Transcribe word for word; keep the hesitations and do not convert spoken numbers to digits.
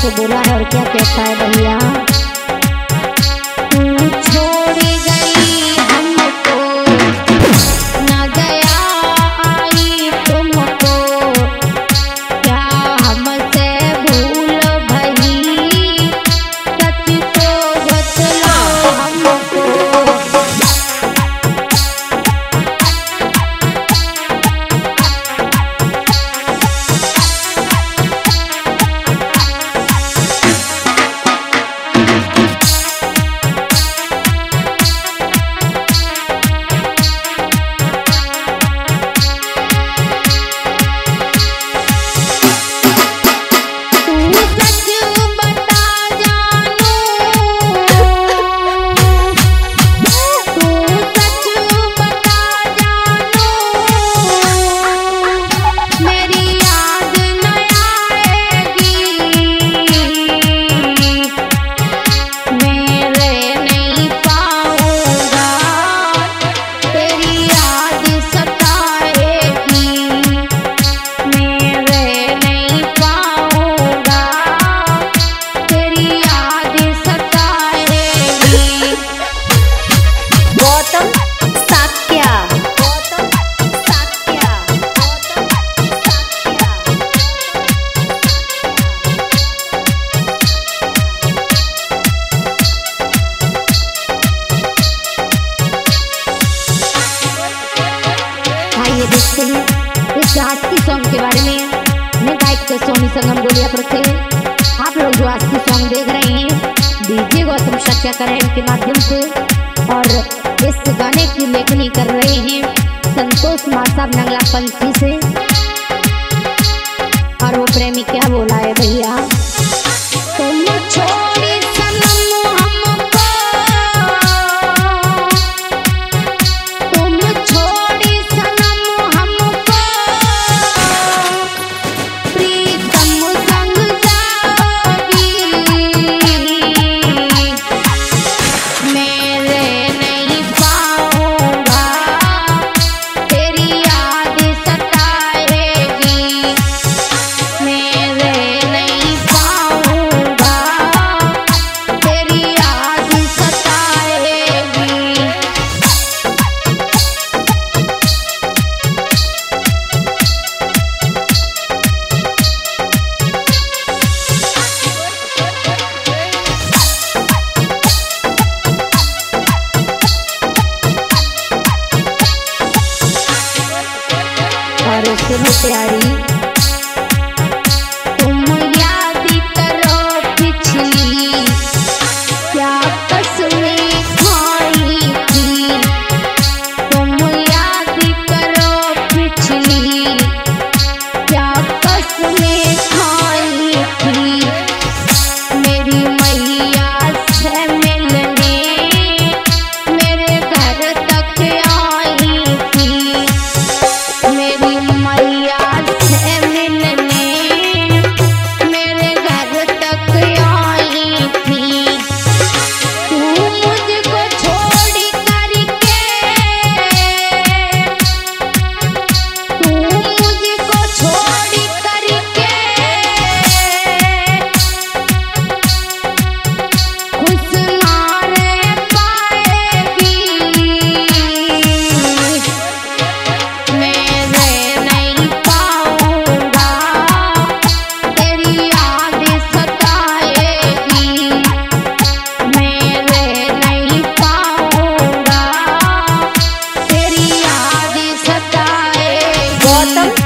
को बोला है और क्या कहता है भैया। तू छोड़ गई हमको ना गया आई तुमको, क्या हमसे भूल भई सच तो बतलाओ हमको। देखते हैं इस आज की सॉन्ग के बारे में। मैं गायक सोनी संगम गोलिया पर थे। आप लोग जो आज की सॉन्ग देख रहे हैं डीजे गौतम शक्या करें के माध्यम से, और इस गाने की लेखनी कर रहे हैं संतोष मासाब नंगला पंथी से। और वो प्रेमी क्या बोला है भैया। तुम छोड़ी सनम हमको, तुम छोड़ी सनम हमको, प्रीतम संग जाओगी, मेरे नहीं पाऊंगा, तेरी याद सताएगी, मेरे नहीं पाऊंगा, तेरी याद सताएगी। और उससे भी प्यारी तुम याद करो पिछली क्या कसमें खाई थी, तुम याद करो पिछली क्या कसमें खाई थी, मेरी मैया से मिलने मेरे घर तक आई थी, मेरी मैया से मिलने मेरे घर तक आई थी। तू मुझको छोड़ करके, तू मुझको छोड़ करके खुश ना रह पाएगी, मेरे नहीं पाऊंगा, तेरी याद सताएगी, मेरे नहीं पाऊंगा, तेरी याद सताएगी। गौतम